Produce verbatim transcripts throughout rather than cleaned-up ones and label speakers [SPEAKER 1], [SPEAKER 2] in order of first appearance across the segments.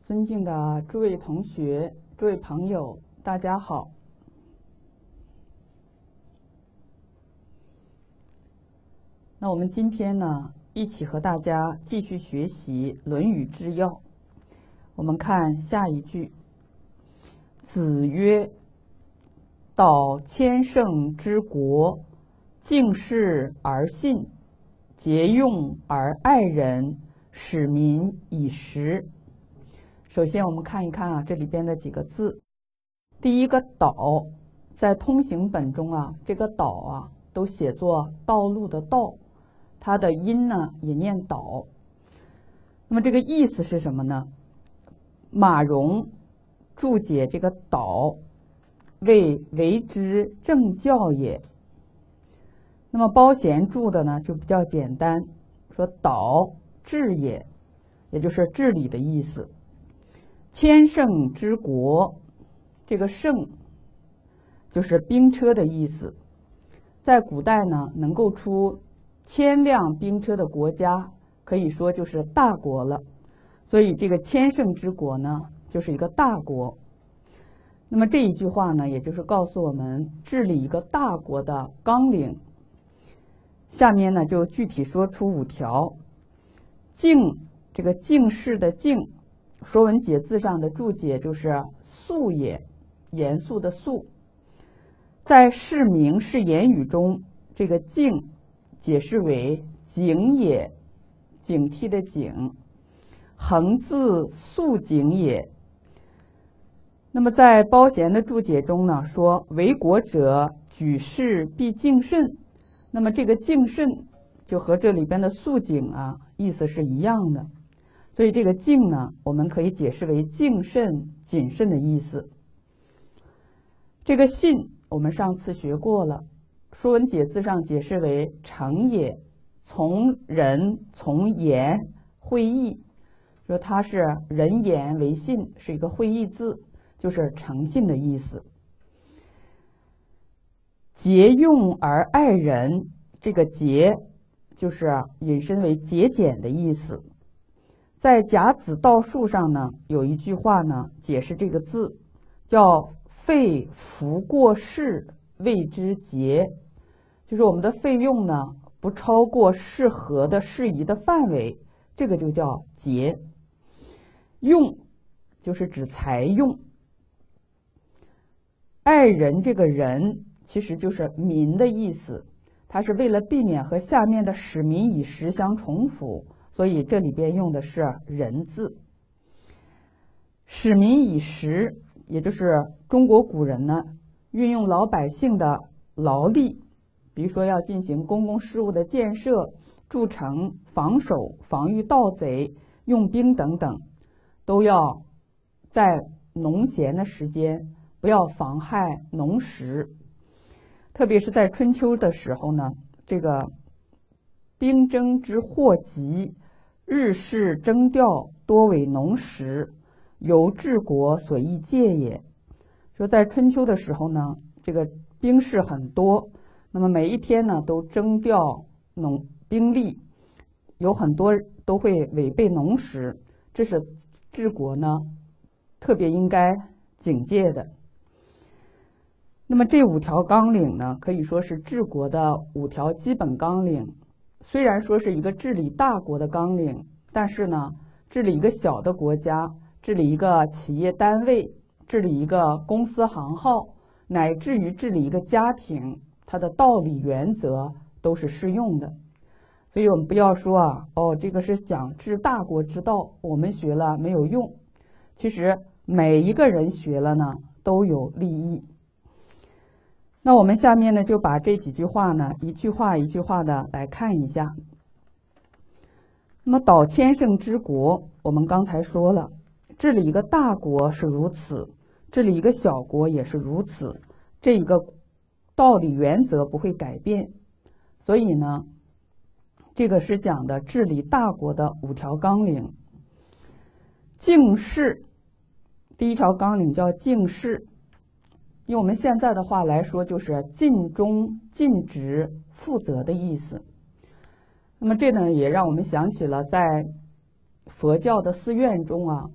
[SPEAKER 1] 尊敬的诸位同学、诸位朋友，大家好。那我们今天呢，一起和大家继续学习《论语之要》。我们看下一句：子曰：“导千乘之国，敬事而信，节用而爱人，使民以时。”首先我们看一看啊，这里边的几个字。第一个导，在通行本中啊，这个导啊都写作道路的道，它的音呢也念导。那么这个意思是什么呢？马融注解这个导为为之正教也。那么包贤注的呢就比较简单，说导治也，也就是治理的意思。千乘之国，这个乘就是兵车的意思。在古代呢，能够出千辆兵车的国家，可以说就是大国了。所以这个千乘之国呢，就是一个大国。那么这一句话呢，也就是告诉我们治理一个大国的纲领。下面呢，就具体说出五条。敬，这个敬事的敬，说文解字上的注解就是肃也，严肃的肃。在释名释言语中，这个敬解释为警也，警惕的警，恒自肃警也。那么在包贤的注解中呢，说为国者举事必敬慎。那么这个敬慎就和这里边的肃警啊意思是一样的。所以这个敬呢，我们可以解释为敬慎、谨慎的意思。这个信，我们上次学过了，说文解字上解释为诚也，从人从言会意，说它是人言为信，是一个会意字，就是诚信的意思。节用而爱人，这个节就是引申为节俭的意思。在甲子道术上呢，有一句话呢，解释这个字，叫费福过事，谓之节。就是我们的费用呢，不超过适合的适宜的范围，这个就叫节。用就是指财用。爱人这个人其实就是民的意思，它是为了避免和下面的使民以时相重复，所以这里边用的是人字。使民以时，也就是中国古人呢运用老百姓的劳力，比如说要进行公共事务的建设、筑城、防守、防御盗贼、用兵等等，都要在农闲的时间不要妨害农时。特别是在春秋的时候呢，这个兵争之祸急，日事征调，多为农时，由治国所宜戒也。说在春秋的时候呢，这个兵事很多，那么每一天呢都征调农兵力，有很多都会违背农时，这是治国呢特别应该警戒的。那么这五条纲领呢，可以说是治国的五条基本纲领。虽然说是一个治理大国的纲领，但是呢，治理一个小的国家，治理一个企业单位，治理一个公司行号，乃至于治理一个家庭，它的道理原则都是适用的。所以我们不要说啊，哦，这个是讲治大国之道，我们学了没有用。其实每一个人学了呢，都有利益。那我们下面呢，就把这几句话呢，一句话一句话的来看一下。那么导千乘之国，我们刚才说了，治理一个大国是如此，治理一个小国也是如此，这一个道理原则不会改变。所以呢，这个是讲的治理大国的五条纲领。敬事，第一条纲领叫敬事，用我们现在的话来说，就是尽忠、尽职、负责的意思。那么这呢，也让我们想起了在佛教的寺院中啊，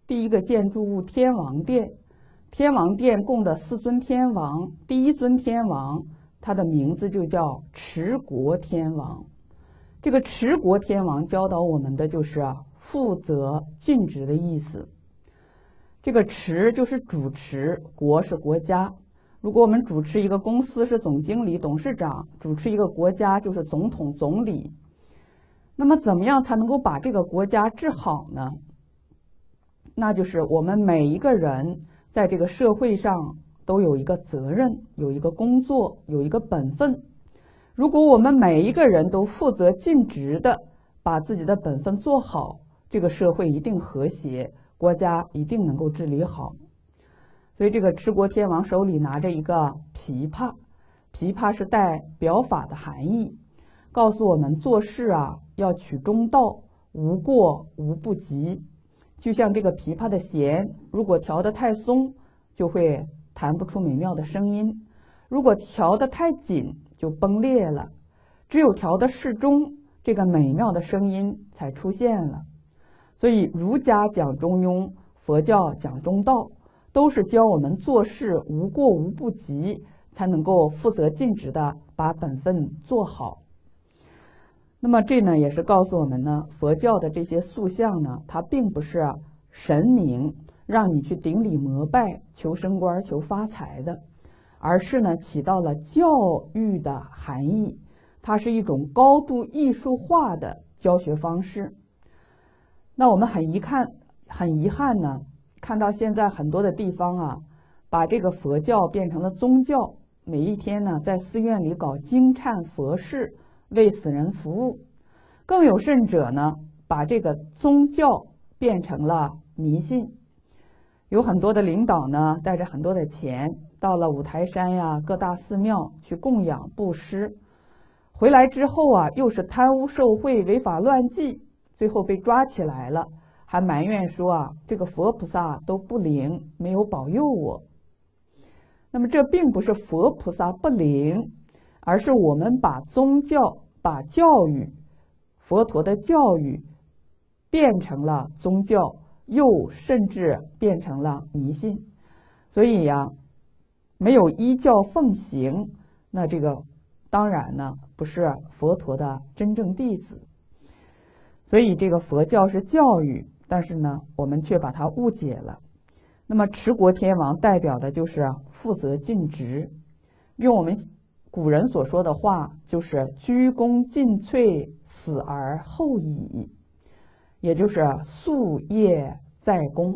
[SPEAKER 1] 第一个建筑物天王殿，天王殿供的四尊天王，第一尊天王他的名字就叫持国天王。这个持国天王教导我们的就是啊，负责尽职的意思。这个持就是主持，国是国家。如果我们主持一个公司是总经理、董事长，主持一个国家就是总统、总理。那么怎么样才能够把这个国家治好呢？那就是我们每一个人在这个社会上都有一个责任，有一个工作，有一个本分。如果我们每一个人都负责尽职的把自己的本分做好，这个社会一定和谐，国家一定能够治理好。所以这个持国天王手里拿着一个琵琶，琵琶是带表法的含义，告诉我们做事啊要取中道，无过无不及。就像这个琵琶的弦，如果调得太松，就会弹不出美妙的声音；如果调得太紧，就崩裂了。只有调得适中，这个美妙的声音才出现了。所以儒家讲中庸，佛教讲中道，都是教我们做事无过无不及，才能够负责尽职的把本分做好。那么这呢，也是告诉我们呢，佛教的这些塑像呢，它并不是神明让你去顶礼膜拜、求升官、求发财的，而是呢起到了教育的含义，它是一种高度艺术化的教学方式。那我们很遗憾，很遗憾呢，看到现在很多的地方啊，把这个佛教变成了宗教，每一天呢在寺院里搞经忏佛事，为死人服务。更有甚者呢，把这个宗教变成了迷信。有很多的领导呢，带着很多的钱到了五台山呀、各大寺庙去供养布施，回来之后啊，又是贪污受贿、违法乱纪，最后被抓起来了，还埋怨说啊，这个佛菩萨都不灵，没有保佑我。那么这并不是佛菩萨不灵，而是我们把宗教、把教育、佛陀的教育变成了宗教，又甚至变成了迷信。所以呀，没有依教奉行，那这个当然呢不是佛陀的真正弟子。所以这个佛教是教育，但是呢我们却把它误解了。那么持国天王代表的就是负责尽职，用我们古人所说的话，就是鞠躬尽瘁，死而后已，也就是夙业在公。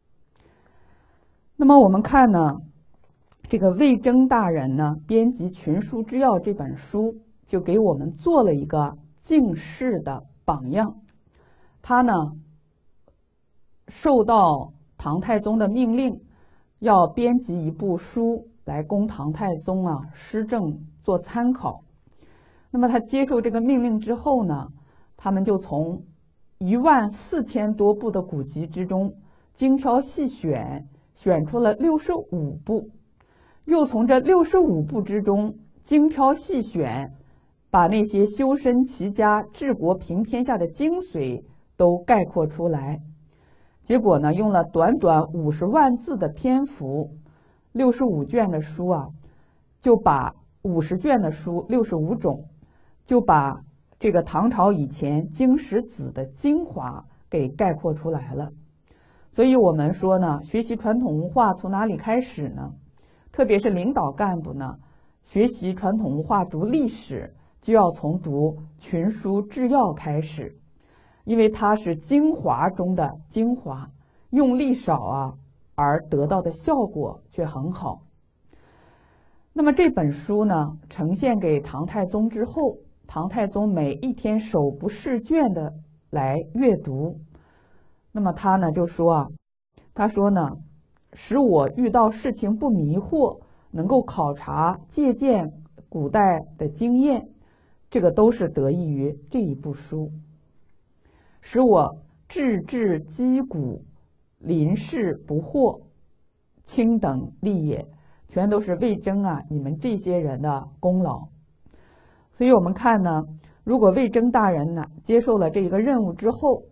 [SPEAKER 1] 那么我们看呢，这个魏征大人呢编辑《群书之要》这本书，就给我们做了一个敬事的榜样。他呢受到唐太宗的命令，要编辑一部书来供唐太宗啊施政做参考。那么他接受这个命令之后呢，他们就从一万四千多部的古籍之中精挑细选，选出了六十五部，又从这六十五部之中精挑细选，把那些修身齐家、治国平天下的精髓都概括出来。结果呢，用了短短五十万字的篇幅，六十五卷的书啊，就把五十卷的书，六十五种，就把这个唐朝以前经史子的精华给概括出来了。所以我们说呢，学习传统文化从哪里开始呢？特别是领导干部呢，学习传统文化、读历史，就要从读《群书治要》开始。因为它是精华中的精华，用力少啊，而得到的效果却很好。那么这本书呢，呈现给唐太宗之后，唐太宗每一天手不释卷的来阅读。那么他呢就说啊，他说呢，使我遇到事情不迷惑，能够考察借鉴古代的经验，这个都是得益于这一部书。使我治治击鼓，临事不惑，卿等利也，全都是魏征啊你们这些人的功劳。所以我们看呢，如果魏征大人呢接受了这个任务之后，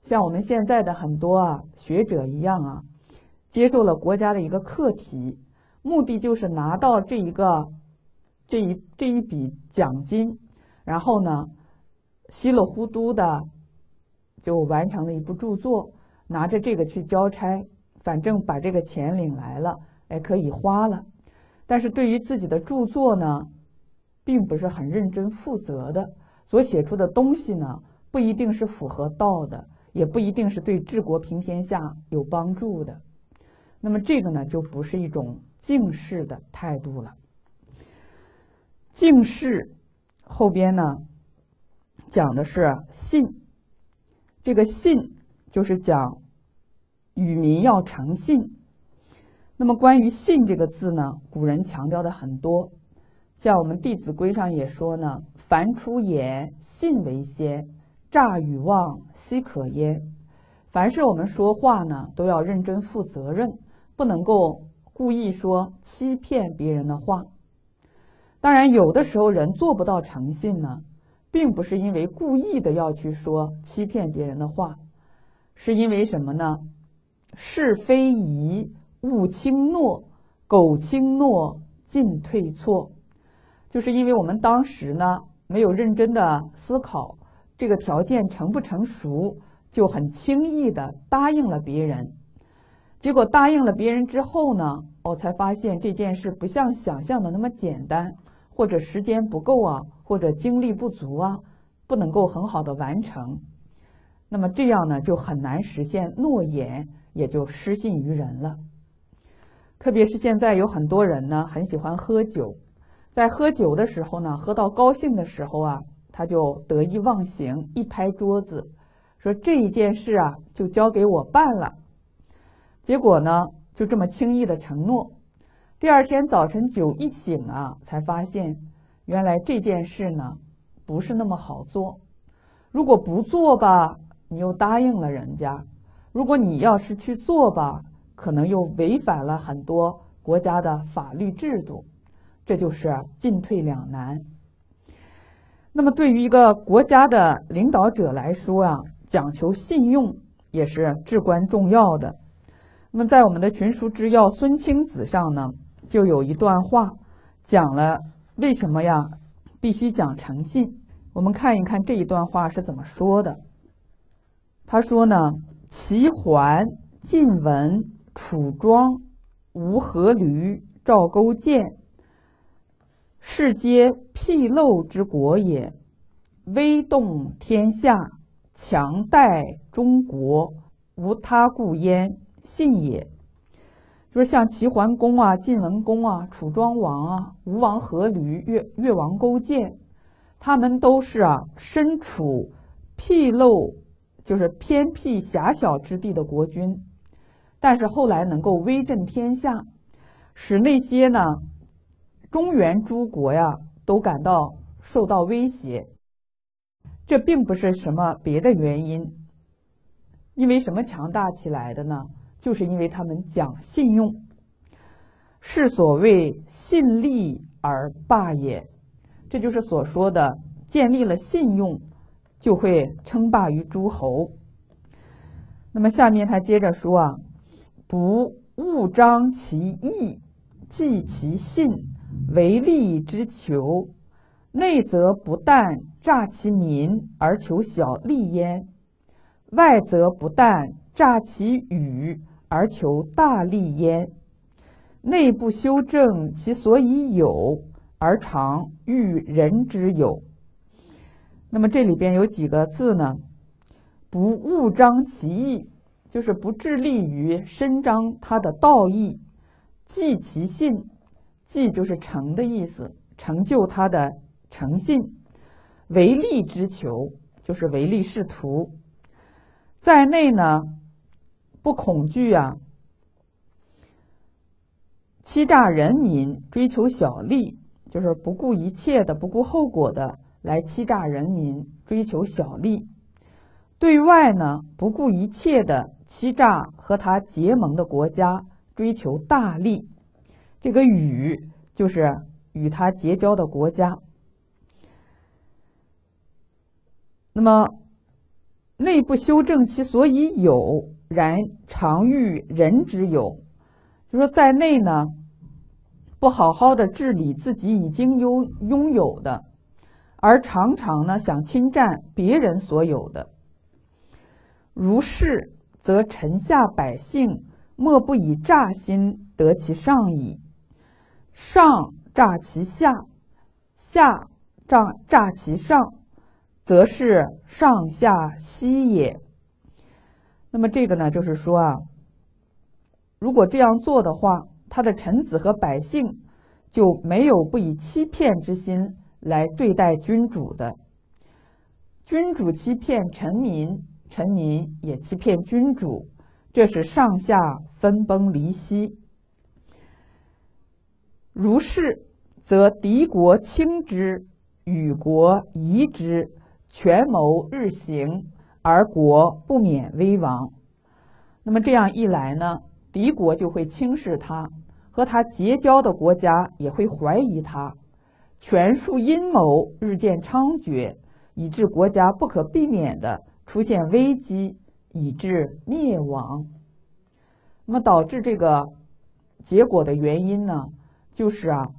[SPEAKER 1] 像我们现在的很多啊学者一样啊，接受了国家的一个课题，目的就是拿到这一个这一这一笔奖金，然后呢稀里糊涂的就完成了一部著作，拿着这个去交差，反正把这个钱领来了，哎，可以花了。但是对于自己的著作呢，并不是很认真负责的，所写出的东西呢，不一定是符合道的，也不一定是对治国平天下有帮助的。那么这个呢，就不是一种敬事的态度了。敬事后边呢，讲的是信，这个信就是讲与民要诚信。那么关于信这个字呢，古人强调的很多，像我们《弟子规》上也说呢，凡出言，信为先，诈与妄，奚可焉。凡是我们说话呢，都要认真负责任，不能够故意说欺骗别人的话。当然有的时候人做不到诚信呢，并不是因为故意的要去说欺骗别人的话，是因为什么呢？是非宜，勿轻诺，苟轻诺，进退错。就是因为我们当时呢没有认真的思考这个条件成不成熟，就很轻易的答应了别人。结果答应了别人之后呢，我才发现这件事不像想象的那么简单，或者时间不够啊，或者精力不足啊，不能够很好的完成。那么这样呢，就很难实现诺言，也就失信于人了。特别是现在有很多人呢，很喜欢喝酒，在喝酒的时候呢，喝到高兴的时候啊，他就得意忘形，一拍桌子，说这一件事啊，就交给我办了。结果呢，就这么轻易的承诺。第二天早晨酒一醒啊，才发现原来这件事呢，不是那么好做。如果不做吧，你又答应了人家；如果你要是去做吧，可能又违反了很多国家的法律制度，这就是进退两难。那么对于一个国家的领导者来说啊，讲求信用也是至关重要的。那么在我们的群书之要《孙卿子》上呢，就有一段话讲了为什么呀必须讲诚信。我们看一看这一段话是怎么说的。他说呢，齐桓、晋文、楚庄、吴阖闾、赵勾践，是皆辟漏之国也，威动天下，强代中国，无他故焉，信也。就是像齐桓公啊、晋文公啊、楚庄王啊、吴王阖闾、越越王勾践，他们都是啊身处僻陋，就是偏僻狭小之地的国君，但是后来能够威震天下，使那些呢中原诸国呀都感到受到威胁。这并不是什么别的原因，因为什么强大起来的呢？就是因为他们讲信用，是所谓信立而霸也。这就是所说的建立了信用，就会称霸于诸侯。那么下面他接着说啊，不误彰其义，济其信，为利之求，内则不但诈其民而求小利焉，外则不但诈其语而求大利焉，内不修正其所以有，而常欲人之有。那么这里边有几个字呢？不误彰其义，就是不致力于伸张他的道义；济其信，济就是成的意思，成就他的诚信；为利之求，就是唯利是图。在内呢，不恐惧啊，欺诈人民，追求小利，就是不顾一切的、不顾后果的来欺诈人民，追求小利。对外呢，不顾一切的欺诈和他结盟的国家，追求大利。这个与就是与他结交的国家。那么内不修正其所以有，然常欲人之有。就说在内呢，不好好的治理自己已经有拥有的，而常常呢想侵占别人所有的。如是，则臣下百姓莫不以诈心得其上矣。上诈其下，下诈诈其上，则是上下息也。那么这个呢，就是说啊，如果这样做的话，他的臣子和百姓就没有不以欺骗之心来对待君主的。君主欺骗臣民，臣民也欺骗君主，这是上下分崩离析。如是，则敌国轻之，与国夷之，权谋日行，而国不免危亡。那么这样一来呢，敌国就会轻视他，和他结交的国家也会怀疑他，权术阴谋日渐猖獗，以致国家不可避免的出现危机，以致灭亡。那么导致这个结果的原因呢，就是啊，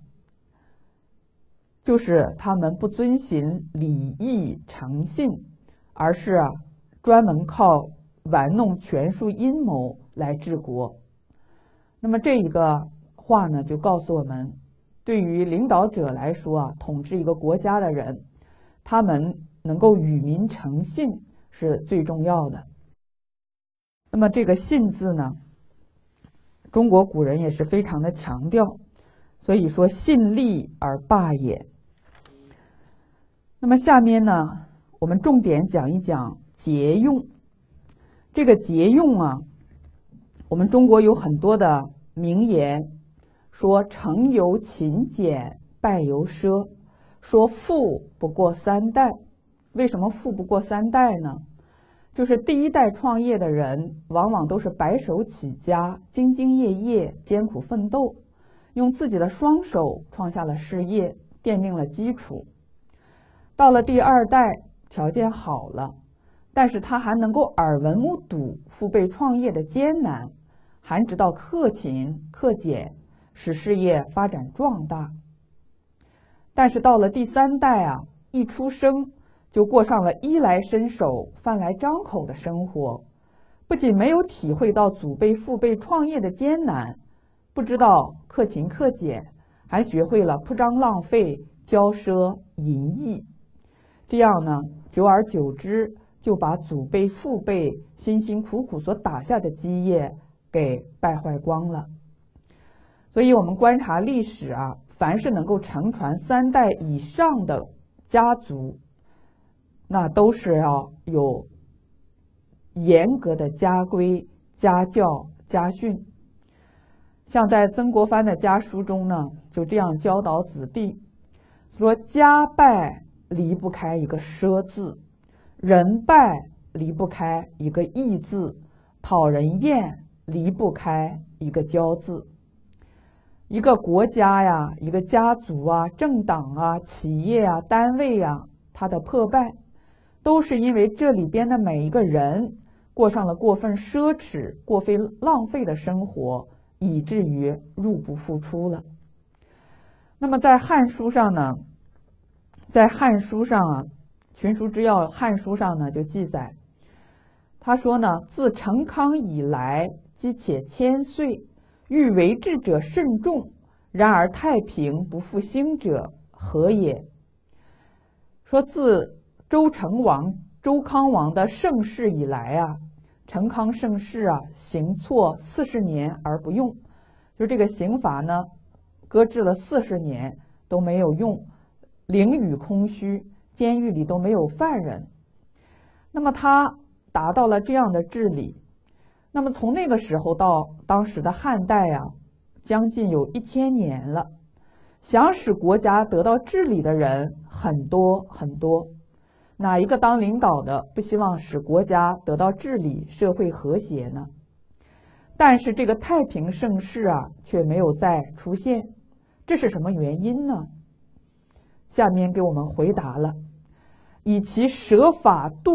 [SPEAKER 1] 就是他们不遵循礼义诚信，而是啊专门靠玩弄权术阴谋来治国。那么这一个话呢，就告诉我们，对于领导者来说啊，统治一个国家的人，他们能够与民诚信是最重要的。那么这个信字呢，中国古人也是非常的强调，所以说信立而霸也。那么下面呢，我们重点讲一讲节用。这个节用啊，我们中国有很多的名言，说成由勤俭，败由奢，说富不过三代。为什么富不过三代呢？就是第一代创业的人往往都是白手起家，兢兢业业，艰苦奋斗，用自己的双手创下了事业，奠定了基础。到了第二代，条件好了，但是他还能够耳闻目睹父辈创业的艰难，还知道克勤克俭，使事业发展壮大。但是到了第三代啊，一出生就过上了衣来伸手饭来张口的生活，不仅没有体会到祖辈父辈创业的艰难，不知道克勤克俭，还学会了铺张浪费、骄奢淫逸。这样呢，久而久之就把祖辈父辈辛辛苦苦所打下的基业给败坏光了。所以我们观察历史啊，凡是能够承传三代以上的家族，那都是要有严格的家规、家教、家训。像在曾国藩的家书中呢，就这样教导子弟，说家败离不开一个奢字，人败离不开一个义字，讨人厌离不开一个骄字。一个国家呀，一个家族啊，政党啊，企业啊，单位啊，它的破败都是因为这里边的每一个人过上了过分奢侈、过分浪费的生活，以至于入不敷出了。那么在《汉书》上呢，在《汉书》上啊，《群书之要》《汉书》上呢就记载，他说呢，自成康以来，积且千岁，欲为治者甚众，然而太平不复兴者何也？说自周成王、周康王的盛世以来啊，成康盛世啊，行错四十年而不用，就这个刑罚呢，搁置了四十年都没有用，囹圄空虚，监狱里都没有犯人。那么他达到了这样的治理，那么从那个时候到当时的汉代啊，将近有一千年了。想使国家得到治理的人很多很多，哪一个当领导的不希望使国家得到治理、社会和谐呢？但是这个太平盛世啊，却没有再出现，这是什么原因呢？下面给我们回答了：以其舍法度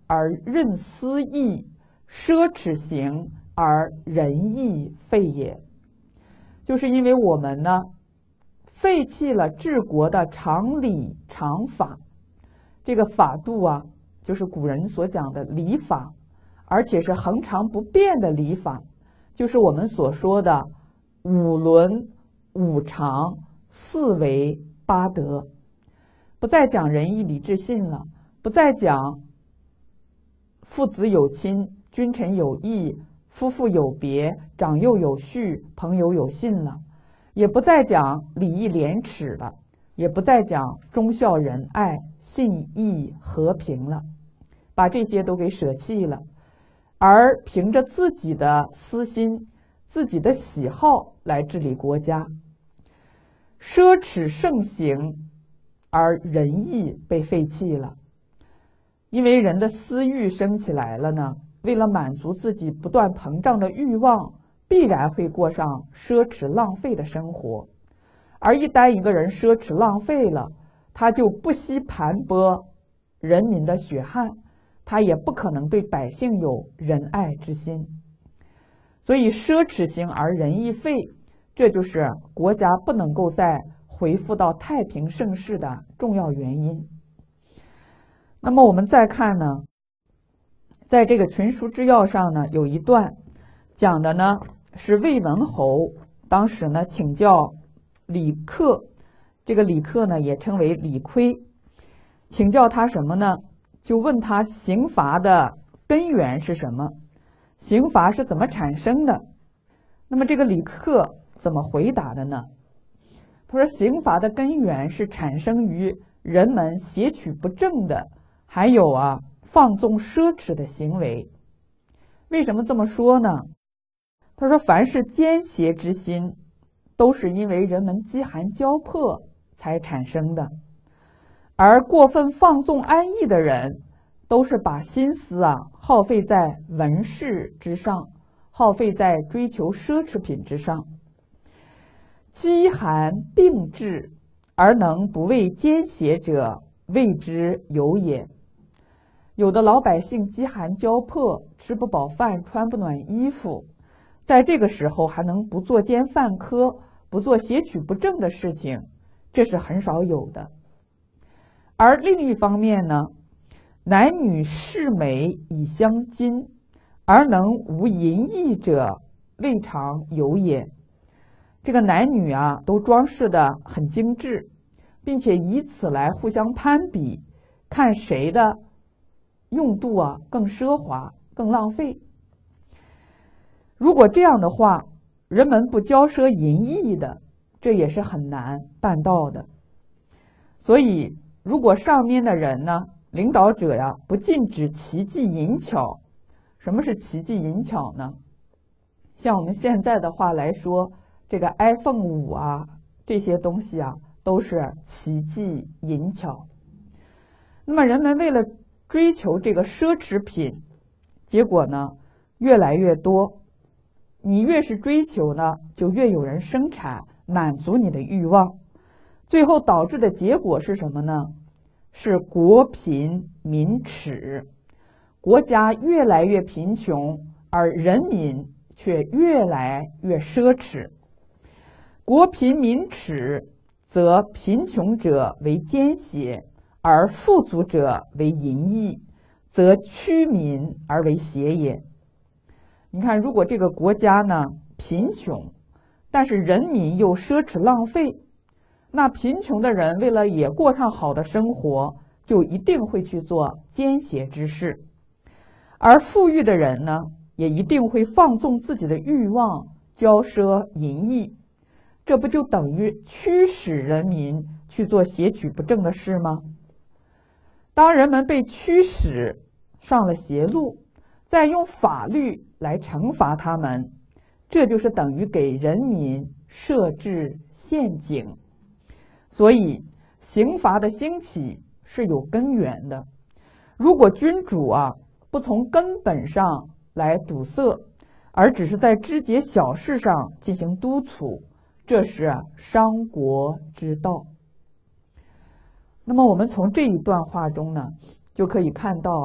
[SPEAKER 1] 而任私意，奢侈行而仁义废也。就是因为我们呢废弃了治国的常理常法，这个法度啊，就是古人所讲的礼法，而且是恒常不变的礼法，就是我们所说的五伦、五常、四维、八德，不再讲仁义礼智信了，不再讲父子有亲、君臣有义、夫妇有别、长幼有序、朋友有信了，也不再讲礼义廉耻了，也不再讲忠孝仁爱、信义和平了，把这些都给舍弃了，而凭着自己的私心、自己的喜好来治理国家。奢侈盛行而仁义被废弃了，因为人的私欲升起来了呢，为了满足自己不断膨胀的欲望，必然会过上奢侈浪费的生活。而一旦一个人奢侈浪费了，他就不惜盘剥人民的血汗，他也不可能对百姓有仁爱之心。所以奢侈行而仁义废，这就是国家不能够再恢复到太平盛世的重要原因。那么我们再看呢，在这个群书之要上呢，有一段讲的呢是魏文侯当时呢请教李克，这个李克呢也称为李悝，请教他什么呢？就问他刑罚的根源是什么，刑罚是怎么产生的。那么这个李克怎么回答的呢？他说刑罚的根源是产生于人们挟取不正的，还有啊放纵奢侈的行为。为什么这么说呢？他说凡是奸邪之心，都是因为人们饥寒交迫才产生的，而过分放纵安逸的人，都是把心思啊耗费在文饰之上，耗费在追求奢侈品之上。饥寒并至而能不为奸邪者，谓之有也。有的老百姓饥寒交迫，吃不饱饭，穿不暖衣服，在这个时候还能不作奸犯科，不做挟取不正的事情，这是很少有的。而另一方面呢，男女视美以相矜，而能无淫逸者，未尝有也。这个男女啊都装饰的很精致，并且以此来互相攀比，看谁的用度啊更奢华更浪费。如果这样的话，人们不骄奢淫逸的，这也是很难办到的。所以如果上面的人呢，领导者呀不禁止奇技淫巧。什么是奇技淫巧呢？像我们现在的话来说，这个 iPhone 五啊，这些东西啊都是奇技淫巧。那么人们为了追求这个奢侈品，结果呢越来越多，你越是追求呢，就越有人生产满足你的欲望，最后导致的结果是什么呢？是国贫民耻，国家越来越贫穷，而人民却越来越奢侈。国贫民耻，则贫穷者为奸邪，而富足者为淫逸，则屈民而为邪也。你看，如果这个国家呢贫穷，但是人民又奢侈浪费，那贫穷的人为了也过上好的生活，就一定会去做奸邪之事，而富裕的人呢，也一定会放纵自己的欲望，骄奢淫逸，这不就等于驱使人民去做邪取不正的事吗？当人们被驱使上了邪路，再用法律来惩罚他们，这就是等于给人民设置陷阱。所以刑罚的兴起是有根源的，如果君主啊不从根本上来堵塞，而只是在枝节小事上进行督促，这是伤国之道。那么我们从这一段话中呢，就可以看到啊，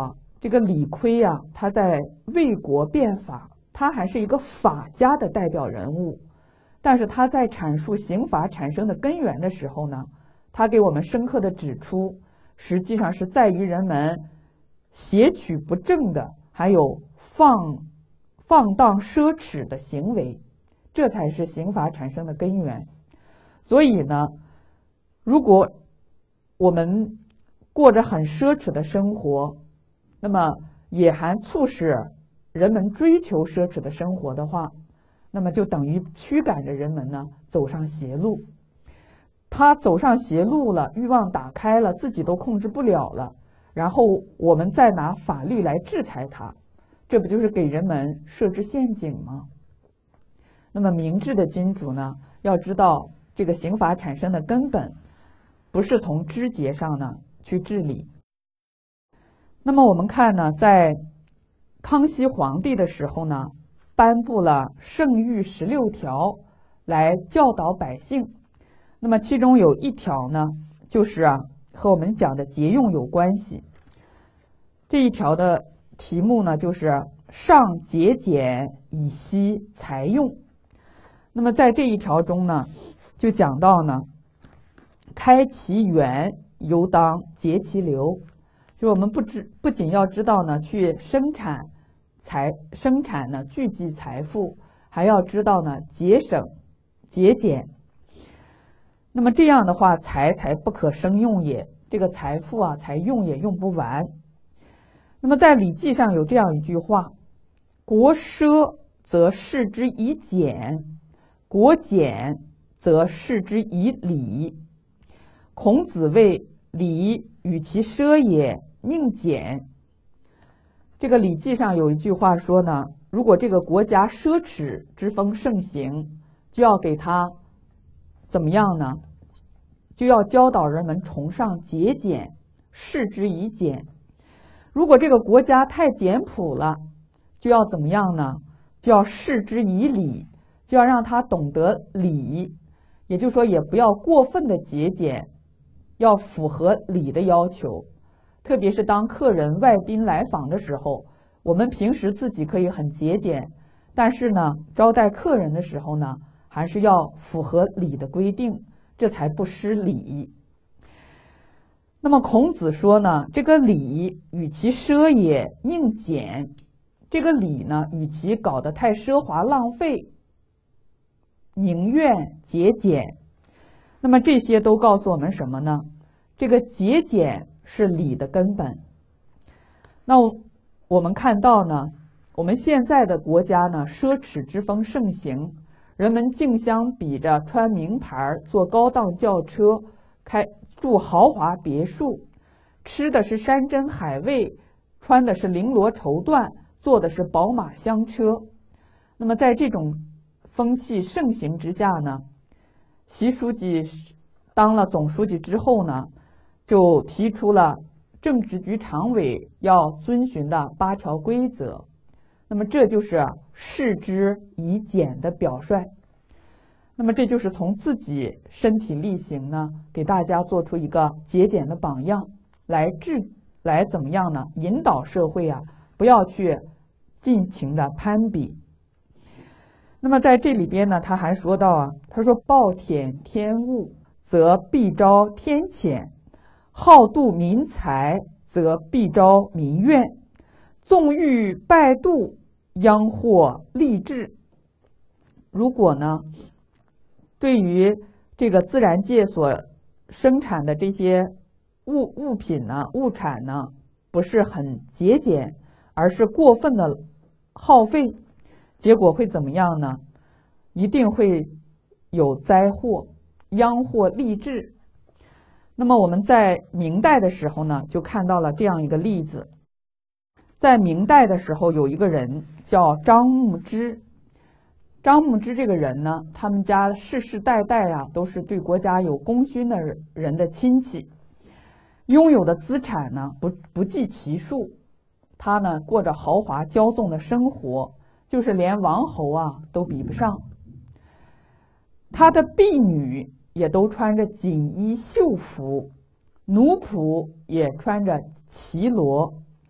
[SPEAKER 1] 这个李悝呀、啊，他在魏国变法，他还是一个法家的代表人物，但是他在阐述刑法产生的根源的时候呢，他给我们深刻的指出，实际上是在于人们挟取不正的，还有放放荡奢侈的行为，这才是刑法产生的根源。所以呢，如果我们过着很奢侈的生活，那么也还促使人们追求奢侈的生活的话，那么就等于驱赶着人们呢走上邪路。他走上邪路了，欲望打开了，自己都控制不了了，然后我们再拿法律来制裁他，这不就是给人们设置陷阱吗？那么明智的君主呢，要知道这个刑法产生的根本不是从枝节上呢去治理。那么我们看呢，在康熙皇帝的时候呢，颁布了圣谕十六条来教导百姓。那么其中有一条呢，就是啊和我们讲的节用有关系。这一条的题目呢，就是上节俭以息财用。那么在这一条中呢，就讲到呢，开其源，犹当节其流。就我们不知不仅要知道呢，去生产财生产呢聚集财富，还要知道呢节省节俭。那么这样的话，财才不可生用也，这个财富啊，才用也用不完。那么在《礼记》上有这样一句话：国奢则视之以俭，国俭则视之以礼。孔子谓礼与其奢也，宁俭。这个《礼记》上有一句话说呢，如果这个国家奢侈之风盛行，就要给他怎么样呢？就要教导人们崇尚节俭，视之以俭。如果这个国家太简朴了，就要怎么样呢？就要视之以礼，就要让他懂得礼，也就是说，也不要过分的节俭，要符合礼的要求。特别是当客人外宾来访的时候，我们平时自己可以很节俭，但是呢，招待客人的时候呢，还是要符合礼的规定，这才不失礼。那么孔子说呢，这个礼与其奢也，宁俭。这个礼呢，与其搞得太奢华浪费，宁愿节俭。那么这些都告诉我们什么呢？这个节俭是礼的根本。那我们看到呢，我们现在的国家呢，奢侈之风盛行，人们竞相比着穿名牌，坐高档轿车，开住豪华别墅，吃的是山珍海味，穿的是绫罗绸缎，坐的是宝马香车。那么在这种风气盛行之下呢，习书记当了总书记之后呢，就提出了政治局常委要遵循的八条规则。那么这就是视之以俭的表率。那么这就是从自己身体力行呢，给大家做出一个节俭的榜样，来治来怎么样呢？引导社会啊，不要去尽情的攀比。那么在这里边呢，他还说到啊，他说暴殄天物，则必招天谴；好妒民财，则必招民怨；纵欲败度，殃祸吏治。如果呢，对于这个自然界所生产的这些物物品呢、物产呢，不是很节俭，而是过分的耗费，结果会怎么样呢？一定会有灾祸，殃祸吏治。那么我们在明代的时候呢，就看到了这样一个例子。在明代的时候，有一个人叫张牧之。张牧之这个人呢，他们家世世代代啊，都是对国家有功勋的人的亲戚，拥有的资产呢不不计其数。他呢过着豪华骄纵的生活，就是连王侯啊都比不上。他的婢女也都穿着锦衣绣服，奴仆也穿着绮罗。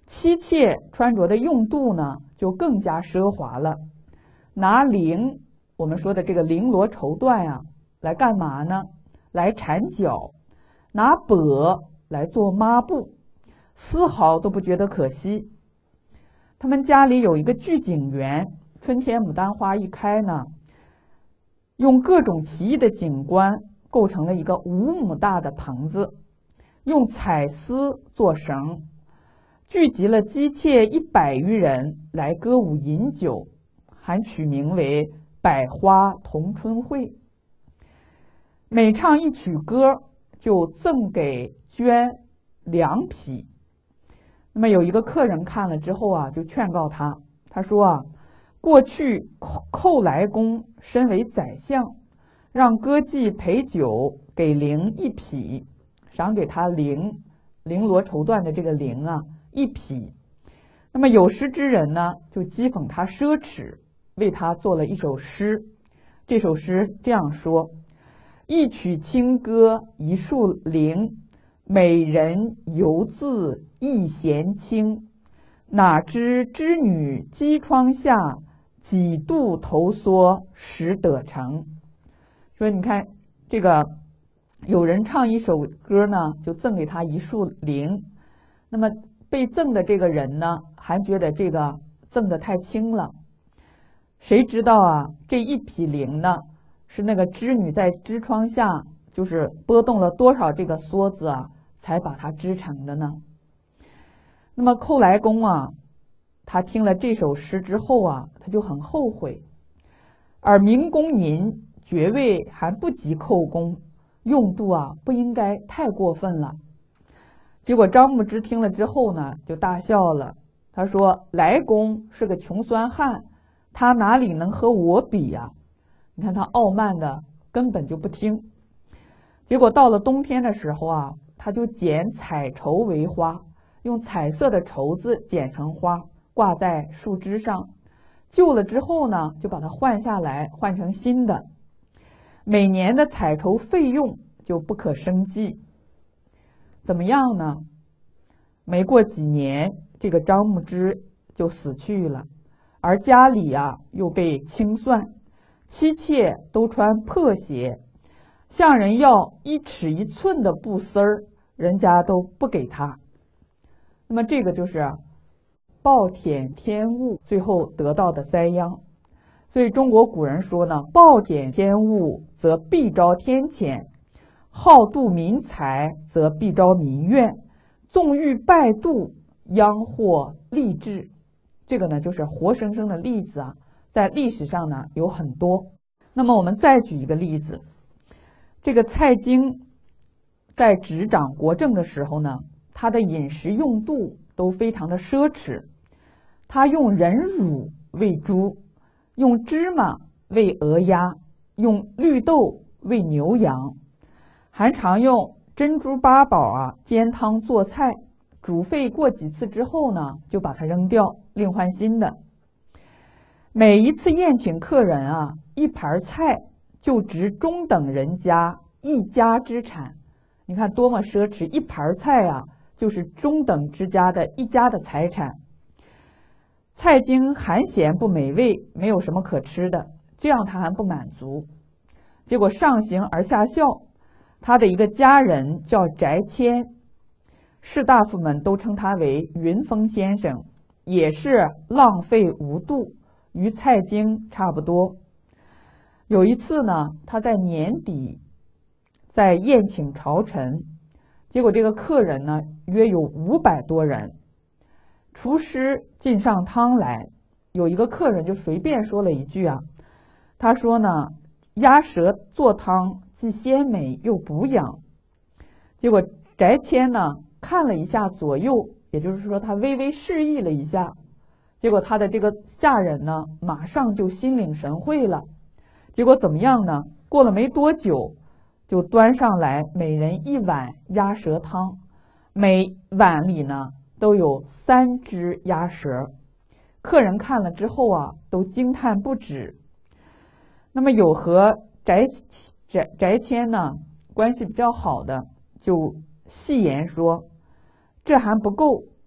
[SPEAKER 1] 妻妾穿着的用度呢，就更加奢华了。拿绫，我们说的这个绫罗绸缎啊，来干嘛呢？来缠脚。拿帛来做抹布，丝毫都不觉得可惜。他们家里有一个聚景园，春天牡丹花一开呢，用各种奇异的景观构成了一个五亩大的棚子，用彩丝做绳，聚集了姬妾一百余人来歌舞饮酒，还取名为百花同春会。每唱一曲歌，就赠给绢两匹。那么有一个客人看了之后啊，就劝告他，他说啊，过去寇来公身为宰相，让歌妓陪酒，给绫一匹，赏给他绫绫罗绸缎的这个绫啊一匹。那么有识之人呢，就讥讽他奢侈，为他做了一首诗。这首诗这样说：一曲清歌一树绫，美人犹自一弦轻。哪知织女机窗下，几度头缩始得成。说你看这个，有人唱一首歌呢，就赠给他一束绫。那么被赠的这个人呢，还觉得这个赠的太轻了。谁知道啊，这一匹绫呢，是那个织女在织窗下，就是拨动了多少这个梭子啊，才把它织成的呢？那么寇来公啊，他听了这首诗之后啊，他就很后悔。而明公您爵位还不及寇公，用度啊不应该太过分了。结果张牧之听了之后呢，就大笑了。他说：来公是个穷酸汉，他哪里能和我比呀、啊？你看他傲慢的根本就不听。结果到了冬天的时候啊，他就剪彩绸为花，用彩色的绸子剪成花，挂在树枝上。旧了之后呢，就把它换下来，换成新的。每年的彩绸费用就不可胜计。怎么样呢？没过几年，这个张牧之就死去了，而家里啊又被清算，妻妾都穿破鞋，向人要一尺一寸的布丝儿，人家都不给他。那么这个就是暴殄天物最后得到的灾殃。所以中国古人说呢，暴殄天物则必招天谴，好妒民财则必招民怨，纵欲败度殃祸吏治。这个呢就是活生生的例子啊，在历史上呢有很多。那么我们再举一个例子，这个蔡京在执掌国政的时候呢，他的饮食用度都非常的奢侈。他用人乳喂猪，用芝麻喂鹅鸭，用绿豆喂牛羊，还常用珍珠八宝啊煎汤做菜，煮沸过几次之后呢，就把它扔掉，另换新的。每一次宴请客人啊，一盘菜就值中等人家一家之产。你看多么奢侈，一盘菜啊，就是中等之家的一家的财产。蔡京寒咸不美味，没有什么可吃的，这样他还不满足。结果上行而下效，他的一个家人叫翟谦，士大夫们都称他为云峰先生，也是浪费无度，与蔡京差不多。有一次呢，他在年底在宴请朝臣，结果这个客人呢约有五百多人。厨师进上汤来，有一个客人就随便说了一句啊，他说呢，鸭舌做汤既鲜美又补养。结果翟谦呢看了一下左右，也就是说他微微示意了一下，结果他的这个下人呢马上就心领神会了。结果怎么样呢？过了没多久，就端上来每人一碗鸭舌汤，每碗里呢都有三只鸭舌。客人看了之后啊，都惊叹不止。那么有和翟翟翟谦呢关系比较好的，就戏言说，这还不够，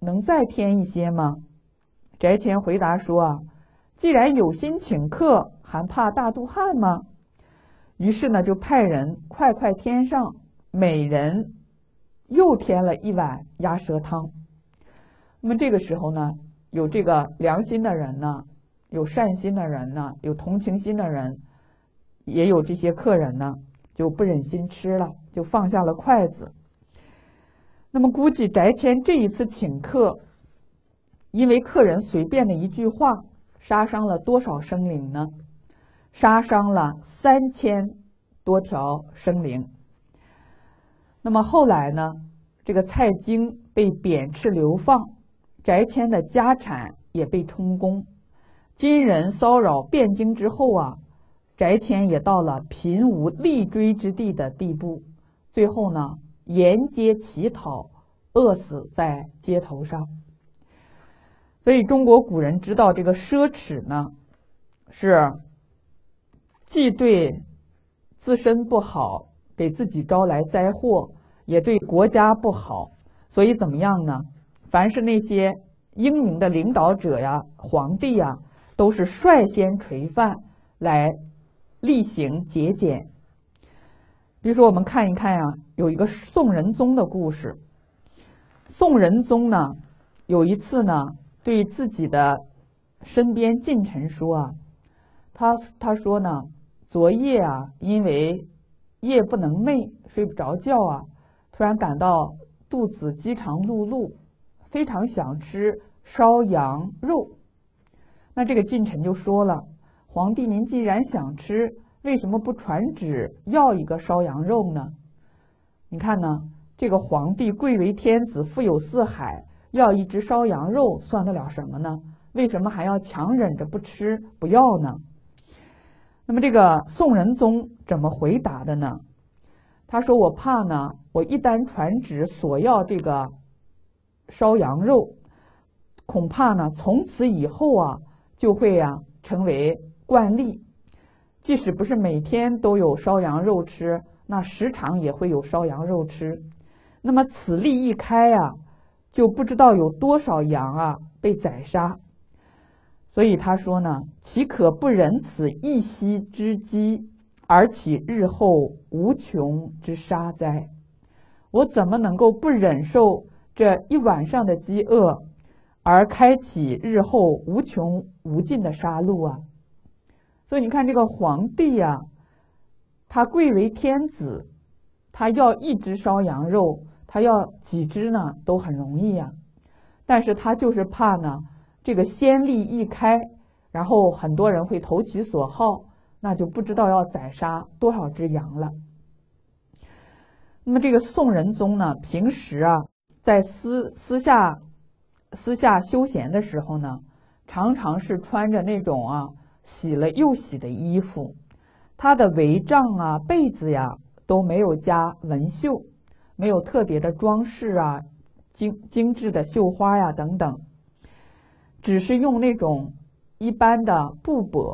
[SPEAKER 1] 能再添一些吗？翟谦回答说啊，既然有心请客，还怕大肚汉吗？于是呢，就派人快快添上，每人又添了一碗鸭舌汤。那么这个时候呢，有这个良心的人呢，有善心的人呢，有同情心的人，也有这些客人呢，就不忍心吃了，就放下了筷子。那么估计翟谦这一次请客，因为客人随便的一句话，杀伤了多少生灵呢？杀伤了三千多条生灵。那么后来呢，这个蔡京被贬斥流放，翟谦的家产也被充公。金人骚扰汴京之后啊，翟谦也到了贫无立锥之地的地步，最后呢，沿街乞讨，饿死在街头上。所以中国古人知道这个奢侈呢，是既对自身不好，给自己招来灾祸，也对国家不好。所以怎么样呢？凡是那些英明的领导者呀、皇帝呀，都是率先垂范来厉行节俭。比如说我们看一看呀，有一个宋仁宗的故事。宋仁宗呢，有一次呢，对自己的身边近臣说啊，他他说呢，昨夜啊，因为夜不能寐，睡不着觉啊，突然感到肚子饥肠辘辘，非常想吃烧羊肉。那这个近臣就说了，皇帝您既然想吃，为什么不传旨要一个烧羊肉呢？你看呢，这个皇帝贵为天子，富有四海，要一只烧羊肉算得了什么呢？为什么还要强忍着不吃不要呢？那么这个宋仁宗怎么回答的呢？他说，我怕呢，我一旦传旨索要这个烧羊肉，恐怕呢从此以后啊就会啊成为惯例，即使不是每天都有烧羊肉吃，那时常也会有烧羊肉吃。那么此例一开啊，就不知道有多少羊啊被宰杀。所以他说呢，岂可不忍此一夕之饥，而起日后无穷之杀哉？我怎么能够不忍受这一晚上的饥饿，而开启日后无穷无尽的杀戮啊？所以你看这个皇帝啊，他贵为天子，他要一只烧羊肉，他要几只呢都很容易呀、啊。但是他就是怕呢，这个先例一开，然后很多人会投其所好，那就不知道要宰杀多少只羊了。那么这个宋仁宗呢，平时啊，在私私下私下休闲的时候呢，常常是穿着那种啊洗了又洗的衣服，他的帷帐啊、被子呀都没有加纹绣，没有特别的装饰啊、精精致的绣花呀等等，只是用那种一般的布帛。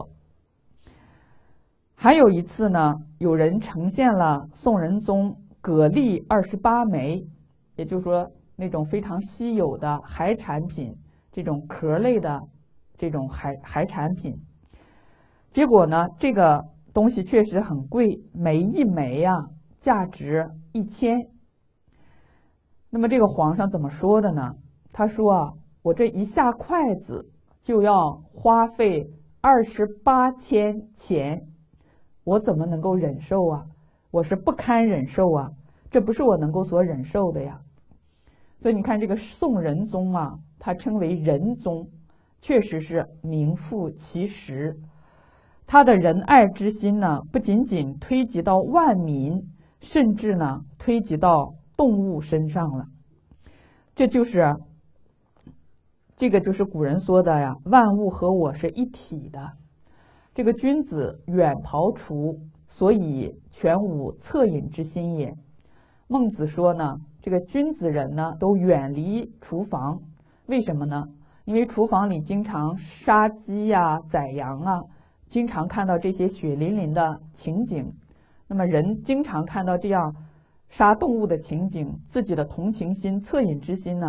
[SPEAKER 1] 还有一次呢，有人呈现了宋仁宗蛤蜊二十八枚，也就是说那种非常稀有的海产品，这种壳类的这种海海产品。结果呢，这个东西确实很贵，每一枚啊价值一千。那么这个皇上怎么说的呢？他说啊，我这一下筷子就要花费二十八千钱，我怎么能够忍受啊？我是不堪忍受啊，这不是我能够所忍受的呀。所以你看这个宋仁宗啊，他称为仁宗，确实是名副其实。他的仁爱之心呢，不仅仅推及到万民，甚至呢推及到动物身上了。这就是这个就是古人说的呀，万物和我是一体的。这个君子远庖厨，所以全无恻隐之心也。孟子说呢，这个君子人呢都远离厨房，为什么呢？因为厨房里经常杀鸡呀、宰羊啊，经常看到这些血淋淋的情景。那么人经常看到这样杀动物的情景，自己的同情心、恻隐之心呢，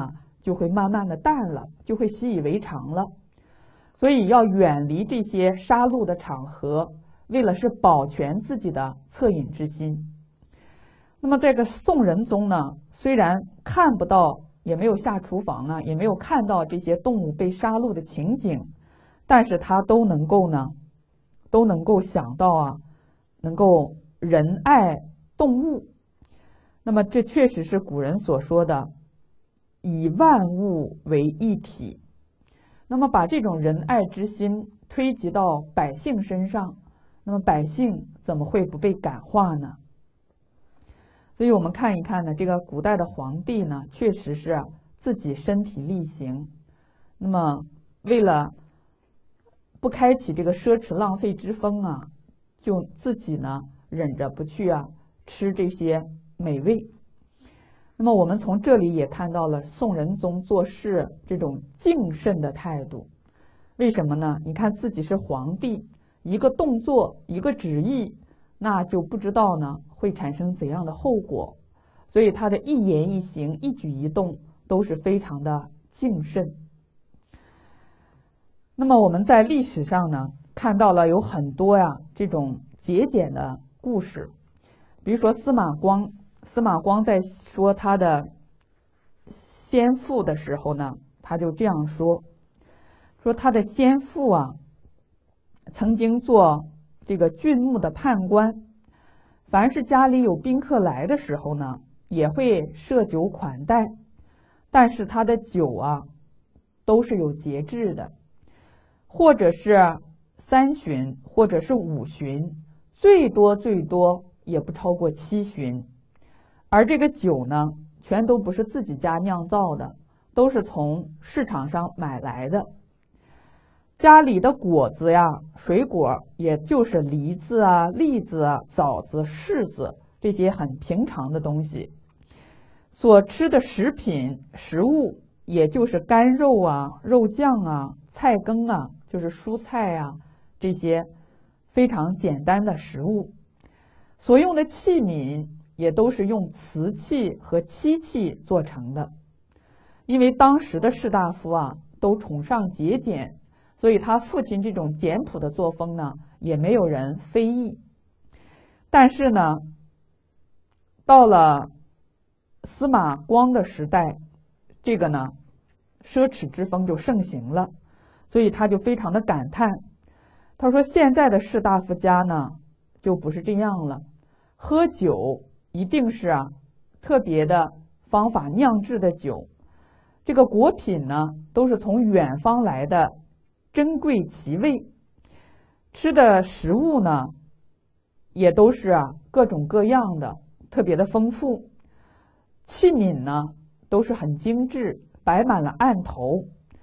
[SPEAKER 1] 就会慢慢的淡了，就会习以为常了。所以要远离这些杀戮的场合，为了是保全自己的恻隐之心。那么这个宋仁宗呢，虽然看不到，也没有下厨房啊，也没有看到这些动物被杀戮的情景，但是他都能够呢，都能够想到啊，能够仁爱动物。那么这确实是古人所说的以万物为一体。那么把这种仁爱之心推及到百姓身上，那么百姓怎么会不被感化呢？所以我们看一看呢，这个古代的皇帝呢，确实是自己身体力行。那么为了不开启这个奢侈浪费之风啊，就自己呢忍着不去啊吃这些美味。那么我们从这里也看到了宋仁宗做事这种敬慎的态度。为什么呢？你看自己是皇帝，一个动作一个旨意，那就不知道呢会产生怎样的后果，所以他的一言一行一举一动都是非常的敬慎。那么我们在历史上呢看到了有很多呀这种节俭的故事，比如说司马光，司马光在说他的先父的时候呢，他就这样说，说他的先父啊曾经做这个郡牧的判官，凡是家里有宾客来的时候呢，也会设酒款待，但是他的酒啊都是有节制的，或者是三巡，或者是五巡，最多最多也不超过七巡。而这个酒呢，全都不是自己家酿造的，都是从市场上买来的。家里的果子呀，水果，也就是梨子啊、栗子啊、枣子、柿子，这些很平常的东西。所吃的食品、食物，也就是干肉啊、肉酱啊、菜羹啊，就是蔬菜啊，这些非常简单的食物。所用的器皿也都是用瓷器和漆器做成的。因为当时的士大夫啊都崇尚节俭，所以他父亲这种简朴的作风呢，也没有人非议。但是呢，到了司马光的时代，这个呢奢侈之风就盛行了，所以他就非常的感叹。他说现在的士大夫家呢就不是这样了，喝酒一定是啊特别的方法酿制的酒，这个果品呢都是从远方来的珍贵奇味，吃的食物呢也都是啊各种各样的，特别的丰富，器皿呢都是很精致，摆满了案头。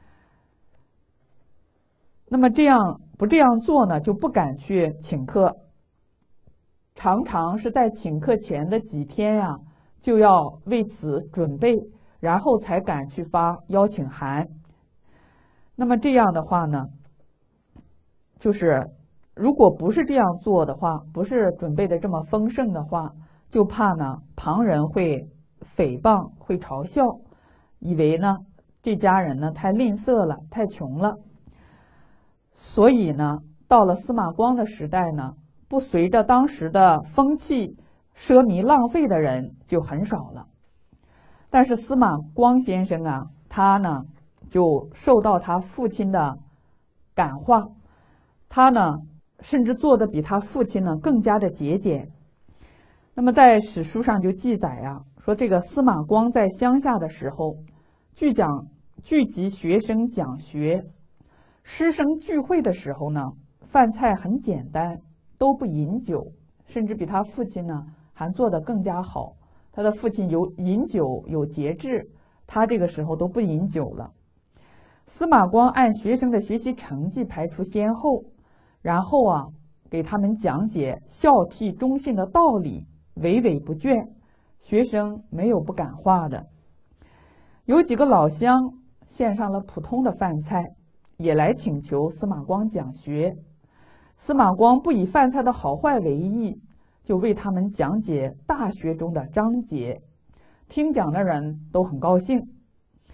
[SPEAKER 1] 那么这样不这样做呢，就不敢去请客，常常是在请客前的几天呀、啊，就要为此准备，然后才敢去发邀请函。那么这样的话呢，就是如果不是这样做的话，不是准备的这么丰盛的话，就怕呢旁人会诽谤，会嘲笑，以为呢这家人呢太吝啬了，太穷了。所以呢到了司马光的时代呢，不随着当时的风气奢靡浪费的人就很少了。但是司马光先生啊，他呢就受到他父亲的感化，他呢甚至做的比他父亲呢更加的节俭。那么在史书上就记载啊，说这个司马光在乡下的时候，聚讲聚集学生讲学，师生聚会的时候呢，饭菜很简单，都不饮酒，甚至比他父亲呢还做得更加好。他的父亲有饮酒有节制，他这个时候都不饮酒了。司马光按学生的学习成绩排出先后，然后啊给他们讲解孝悌忠信的道理，娓娓不倦，学生没有不感化的。有几个老乡献上了普通的饭菜，也来请求司马光讲学。司马光不以饭菜的好坏为意，就为他们讲解大学中的章节，听讲的人都很高兴。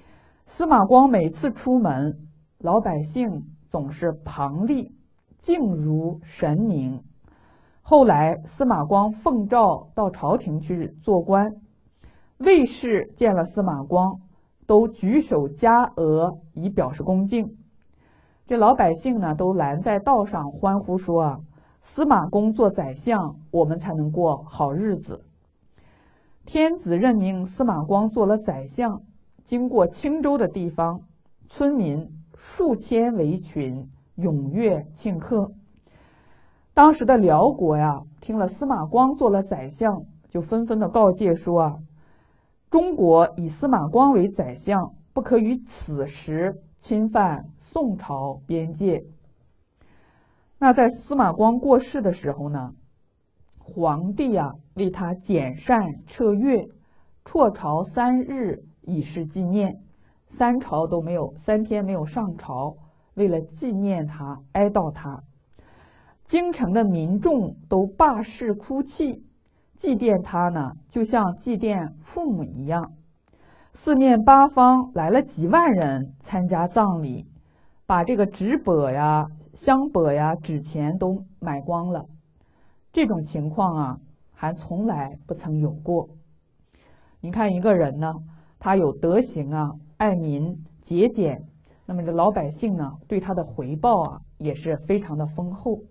[SPEAKER 1] 司马光每次出门，老百姓总是旁立，敬如神明。后来司马光奉诏到朝廷去做官，卫士见了司马光，都举手加额以表示恭敬。这老百姓呢，都拦在道上欢呼说啊，司马公做宰相，我们才能过好日子。天子任命司马光做了宰相，经过青州的地方，村民数千围群，踊跃庆贺。当时的辽国呀，听了司马光做了宰相，就纷纷的告诫说啊，中国以司马光为宰相，不可于此时侵犯宋朝边界。那在司马光过世的时候呢，皇帝啊为他剪扇撤月，辍朝三日以示纪念，三朝都没有三天没有上朝，为了纪念他，哀悼他。京城的民众都罢市哭泣，祭奠他呢，就像祭奠父母一样。四面八方来了几万人参加葬礼，把这个纸帛呀、香帛呀、纸钱都买光了。这种情况啊，还从来不曾有过。你看一个人呢，他有德行啊，爱民节俭，那么这老百姓呢，对他的回报啊，也是非常的丰厚。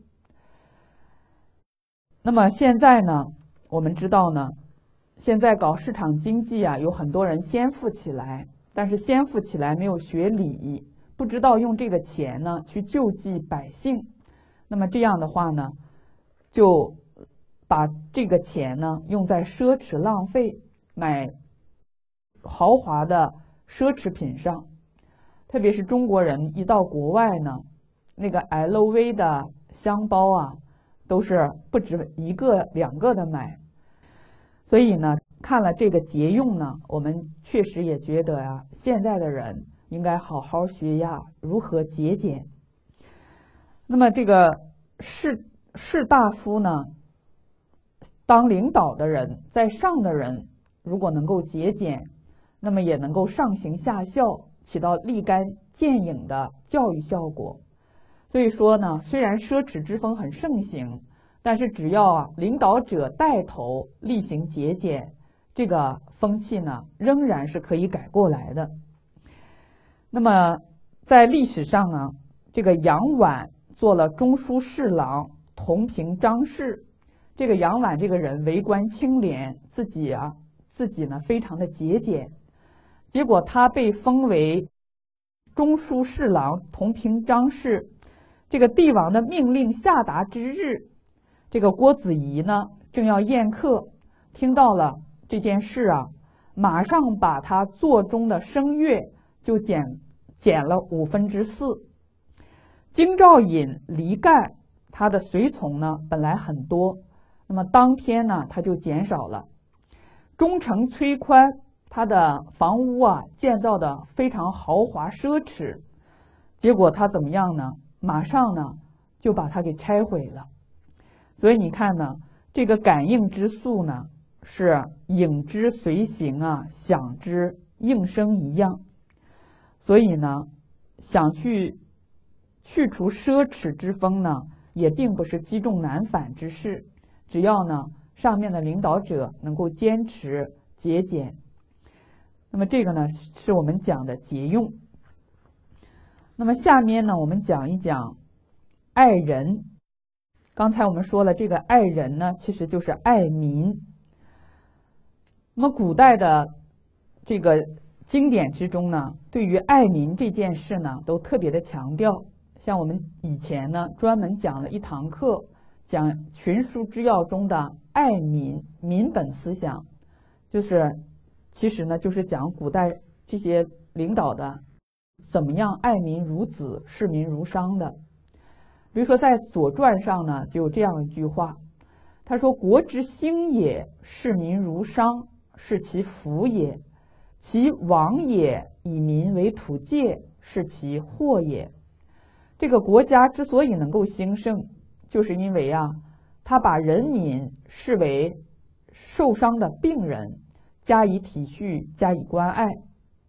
[SPEAKER 1] 那么现在呢，我们知道呢，现在搞市场经济啊，有很多人先富起来，但是先富起来没有学礼，不知道用这个钱呢去救济百姓。那么这样的话呢，就把这个钱呢用在奢侈浪费，买豪华的奢侈品上。特别是中国人一到国外呢，那个 L V 的香包啊，都是不止一个两个的买。所以呢，看了这个节用呢，我们确实也觉得呀、啊，现在的人应该好好学呀，如何节俭。那么这个士士大夫呢，当领导的人，在上的人如果能够节俭，那么也能够上行下效，起到立竿见影的教育效果。所以说呢，虽然奢侈之风很盛行，但是只要啊领导者带头厉行节俭，这个风气呢仍然是可以改过来的。那么在历史上啊，这个杨琬做了中书侍郎，同平章事。这个杨琬这个人为官清廉，自己啊自己呢非常的节俭，结果他被封为中书侍郎，同平章事。这个帝王的命令下达之日，这个郭子仪呢正要宴客，听到了这件事啊，马上把他座中的声乐就减减了五分之四。京兆尹黎干他的随从呢本来很多，那么当天呢他就减少了。中丞崔宽他的房屋啊建造的非常豪华奢侈，结果他怎么样呢？马上呢就把它给拆毁了。所以你看呢，这个感应之速呢是影之随形啊，响之应声一样。所以呢，想去去除奢侈之风呢，也并不是积重难返之事。只要呢上面的领导者能够坚持节俭，那么这个呢是我们讲的节用。那么下面呢，我们讲一讲爱人。刚才我们说了，这个爱人呢，其实就是爱民。那么古代的这个经典之中呢，对于爱民这件事呢，都特别的强调。像我们以前呢，专门讲了一堂课，讲《群书之要》中的爱民民本思想，就是其实呢，就是讲古代这些领导的怎么样爱民如子，视民如商的。比如说在《左传》上呢，就有这样一句话，他说：“国之兴也，视民如商，是其福也；其亡也，以民为土芥，是其祸也。”这个国家之所以能够兴盛，就是因为啊，他把人民视为受伤的病人，加以体恤，加以关爱。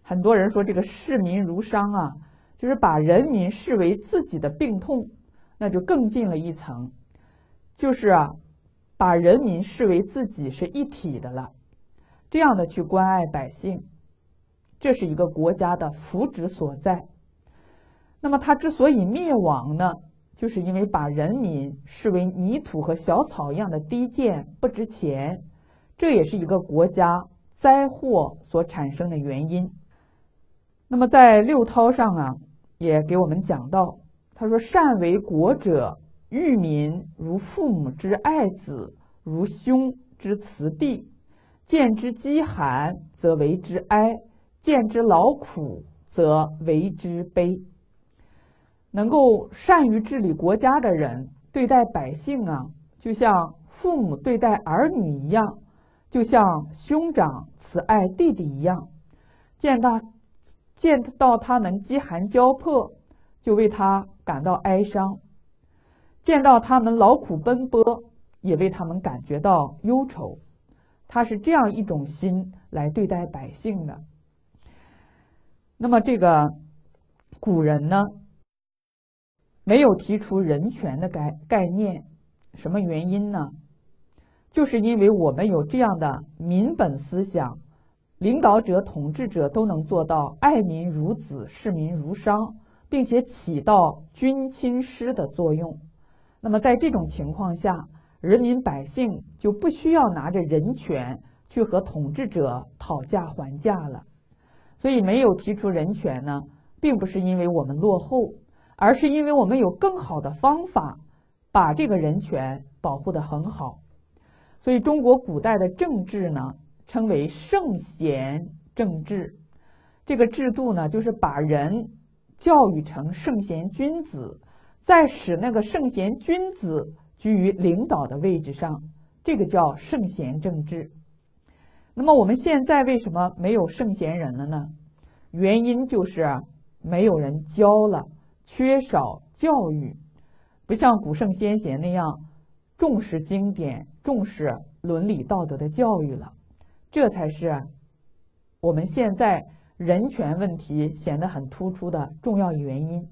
[SPEAKER 1] 很多人说这个视民如伤啊，就是把人民视为自己的病痛，那就更进了一层，就是啊，把人民视为自己是一体的了，这样的去关爱百姓，这是一个国家的福祉所在。那么它之所以灭亡呢，就是因为把人民视为泥土和小草一样的低贱不值钱，这也是一个国家灾祸所产生的原因。那么在六韬上啊，也给我们讲到，他说善为国者，育民如父母之爱子，如兄之慈弟，见之饥寒则为之哀，见之劳苦则为之悲。能够善于治理国家的人，对待百姓啊，就像父母对待儿女一样，就像兄长慈爱弟弟一样，见到见到他们饥寒交迫，就为他感到哀伤；见到他们劳苦奔波，也为他们感觉到忧愁。他是这样一种心来对待百姓的。那么这个古人呢，没有提出人权的概概念，什么原因呢？就是因为我们有这样的民本思想，领导者、统治者都能做到爱民如子，视民如商，并且起到君亲师的作用。那么在这种情况下，人民百姓就不需要拿着人权去和统治者讨价还价了。所以没有提出人权呢，并不是因为我们落后，而是因为我们有更好的方法把这个人权保护得很好。所以中国古代的政治呢，称为圣贤政治。这个制度呢，就是把人教育成圣贤君子，再使那个圣贤君子居于领导的位置上，这个叫圣贤政治。那么我们现在为什么没有圣贤人了呢？原因就是没有人教了，缺少教育，不像古圣先贤那样重视经典，重视伦理道德的教育了。这才是我们现在人权问题显得很突出的重要原因。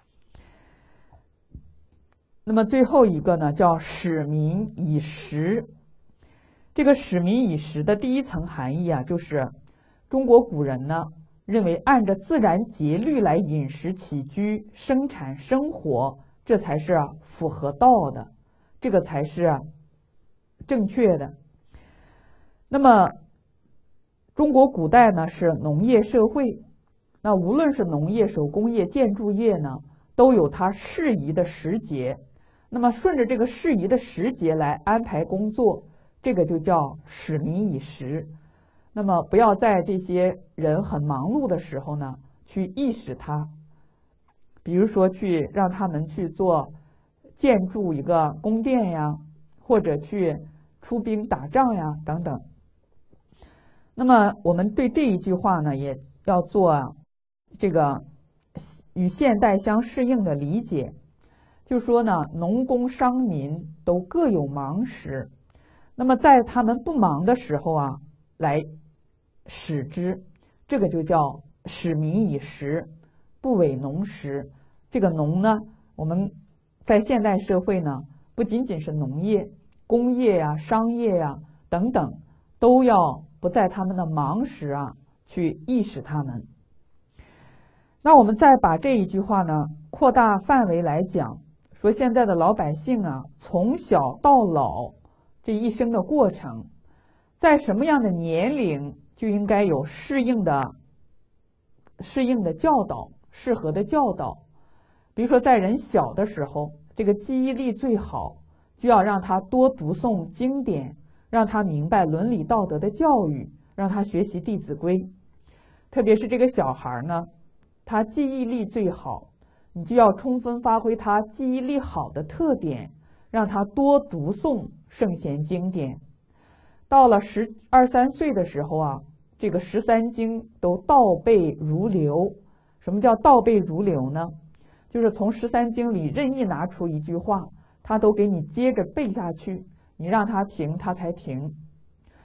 [SPEAKER 1] 那么最后一个呢，叫使民以食。这个使民以食的第一层含义啊，就是中国古人呢认为按照自然节律来饮食起居、生产生活，这才是符合道的，这个才是正确的。那么中国古代呢是农业社会，那无论是农业、手工业、建筑业呢，都有它适宜的时节。那么顺着这个适宜的时节来安排工作，这个就叫使民以食。那么不要在这些人很忙碌的时候呢，去意识他，比如说去让他们去做建筑一个宫殿呀，或者去出兵打仗呀等等。那么我们对这一句话呢，也要做这个与现代相适应的理解。就说呢，农工商民都各有忙时，那么在他们不忙的时候啊，来使之，这个就叫使民以食，不委农时。这个农呢，我们在现代社会呢，不仅仅是农业、工业呀、商业呀等等，都要不在他们的忙时啊，去意识他们。那我们再把这一句话呢，扩大范围来讲，说现在的老百姓啊，从小到老这一生的过程，在什么样的年龄就应该有适应的适应的教导，适合的教导。比如说在人小的时候，这个记忆力最好，就要让他多读诵经典，让他明白伦理道德的教育，让他学习《弟子规》。特别是这个小孩呢，他记忆力最好，你就要充分发挥他记忆力好的特点，让他多读诵圣贤经典。到了十二三岁的时候啊，这个十三经都倒背如流。什么叫倒背如流呢？就是从十三经里任意拿出一句话，他都给你接着背下去，你让他停他才停。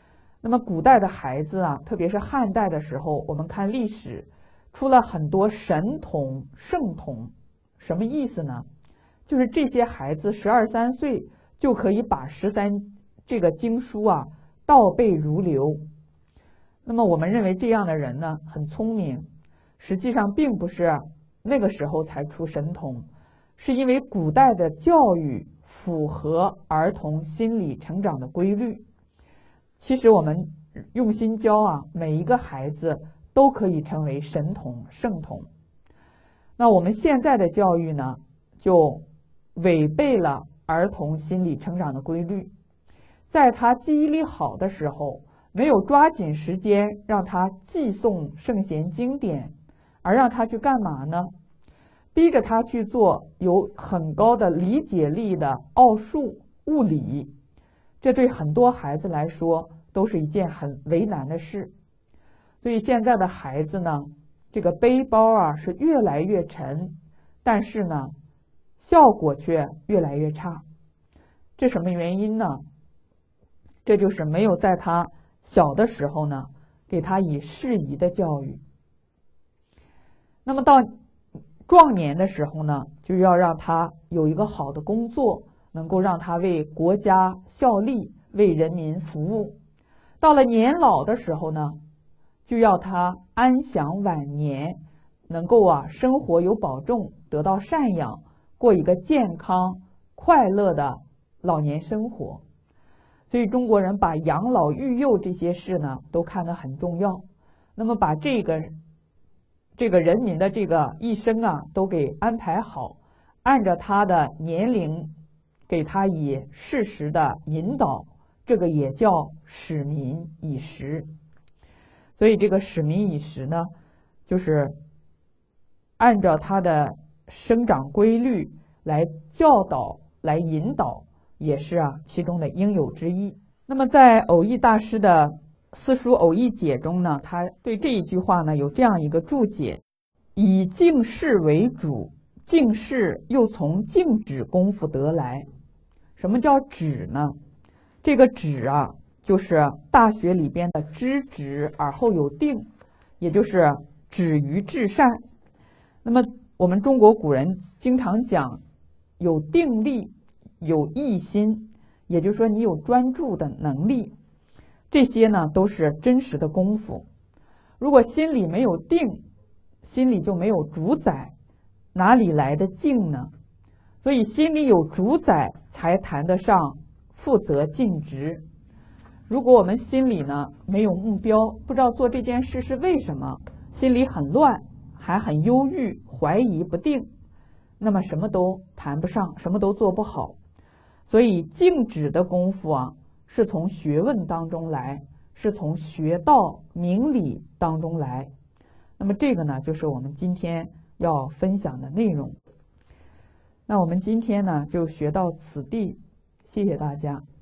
[SPEAKER 1] 那么古代的孩子啊，特别是汉代的时候，我们看历史，出了很多神童、圣童，什么意思呢？就是这些孩子十二三岁就可以把十三这个经书啊倒背如流。那么我们认为这样的人呢很聪明，实际上并不是那个时候才出神童，是因为古代的教育符合儿童心理成长的规律。其实我们用心教啊，每一个孩子都可以成为神童、圣童。那我们现在的教育呢，就违背了儿童心理成长的规律，在他记忆力好的时候，没有抓紧时间让他记诵圣贤经典，而让他去干嘛呢？逼着他去做有很高的理解力的奥数、物理，这对很多孩子来说都是一件很为难的事。所以现在的孩子呢，这个背包啊是越来越沉，但是呢，效果却越来越差。这什么原因呢？这就是没有在他小的时候呢，给他以适宜的教育。那么到壮年的时候呢，就要让他有一个好的工作，能够让他为国家效力，为人民服务。到了年老的时候呢，就要他安享晚年，能够啊生活有保证，得到赡养，过一个健康快乐的老年生活。所以中国人把养老育幼这些事呢都看得很重要，那么把这个这个人民的这个一生啊都给安排好，按照他的年龄给他以适时的引导，这个也叫使民以时。所以这个使民以时呢，就是按照他的生长规律来教导、来引导，也是啊其中的应有之义。那么在偶益大师的《四书偶益解》中呢，他对这一句话呢有这样一个注解：以静事为主，静事又从静止功夫得来。什么叫止呢？这个止啊，就是《大学》里边的知止而后有定，也就是止于至善。那么我们中国古人经常讲有定力，有意心，也就是说你有专注的能力，这些呢都是真实的功夫。如果心里没有定，心里就没有主宰，哪里来的静呢？所以心里有主宰，才谈得上负责尽职。如果我们心里呢没有目标，不知道做这件事是为什么，心里很乱，还很忧郁，怀疑不定，那么什么都谈不上，什么都做不好。所以静止的功夫啊，是从学问当中来，是从学道明理当中来。那么这个呢，就是我们今天要分享的内容。那我们今天呢，就学到此地，谢谢大家。